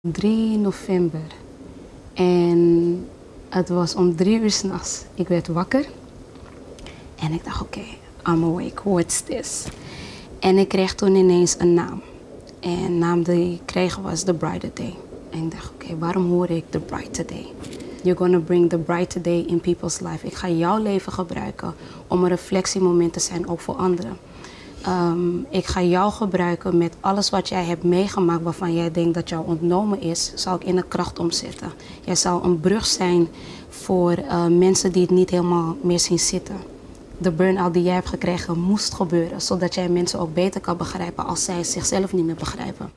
3 november. En het was om 3 uur 's nachts. Ik werd wakker. En ik dacht, oké, I'm awake, what's this? En ik kreeg toen ineens een naam. En de naam die ik kreeg was The Brighter Day. En ik dacht, oké, waarom hoor ik The Brighter Day? You're gonna bring the brighter day in people's life. Ik ga jouw leven gebruiken om een reflectiemoment te zijn, ook voor anderen. Ik ga jou gebruiken met alles wat jij hebt meegemaakt waarvan jij denkt dat jou ontnomen is, zal ik in een kracht omzetten. Jij zal een brug zijn voor mensen die het niet helemaal meer zien zitten. De burn-out die jij hebt gekregen moest gebeuren, zodat jij mensen ook beter kan begrijpen als zij zichzelf niet meer begrijpen.